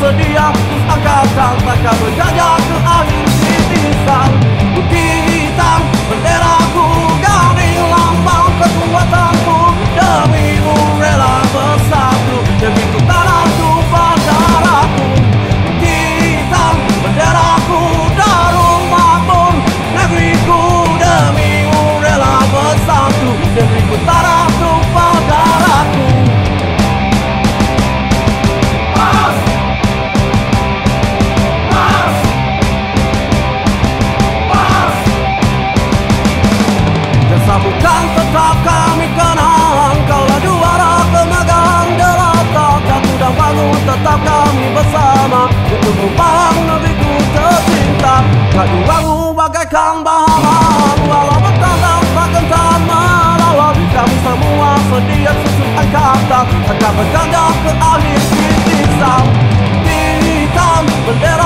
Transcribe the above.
sedia angkatan takkan berjajah ke akhir titisan. Putih hitam benderaku, garing lambang kekuatanku, demimu rela bersatu demi ku tanah tumpah darahku. Putih hitam benderaku, darul makmur negeriku, demimu rela bersatu demi ku tanah tumpah darahku. Bukan tetap kami kenang, kaulah juara kemegang jelata. Jatuh dan bangun tetap kami bersama untuk membangun negeriku tercinta. Lagu-lagu bagaikan bahalang, walau bertandang tak gentar melawan. Kami semua sedia susun angkatan, akan berganjak ke akhir titisan. Hitam bendera